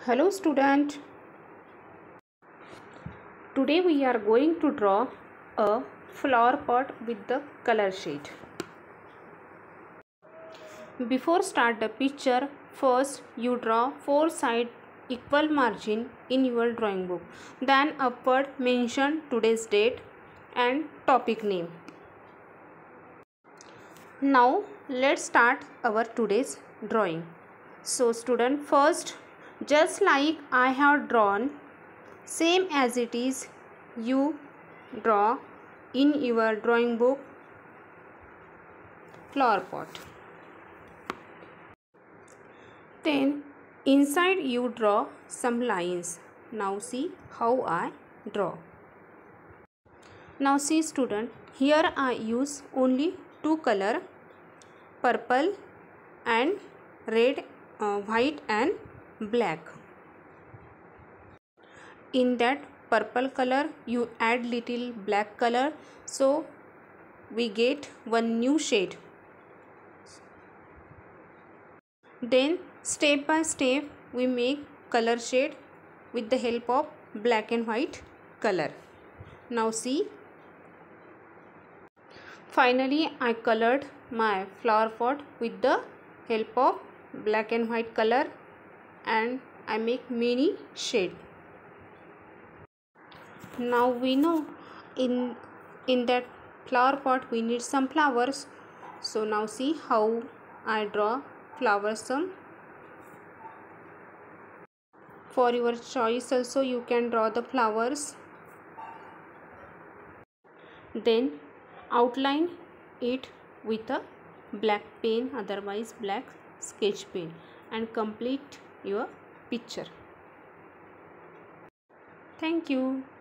Hello student, today we are going to draw a flower pot with the color sheet. Before start the picture, first you draw 4 side equal margin in your drawing book. Then upward mention today's date and topic name. Now let's start our today's drawing. So student, first just like I have drawn, same as it is you draw in your drawing book flower pot. Then inside you draw some lines. Now see how I draw. Now see student, here I use only two color, purple and red, white and black. In that purple color you add little black color, so we get one new shade. Then step by step we make color shade with the help of black and white color. Now see, finally I colored my flower pot with the help of black and white color and I make many shade. Now we know in that flower pot we need some flowers. So now see how I draw flowers some. For your choice also you can draw the flowers. Then outline it with a black pen, otherwise black sketch pen, and complete your picture. Thank you.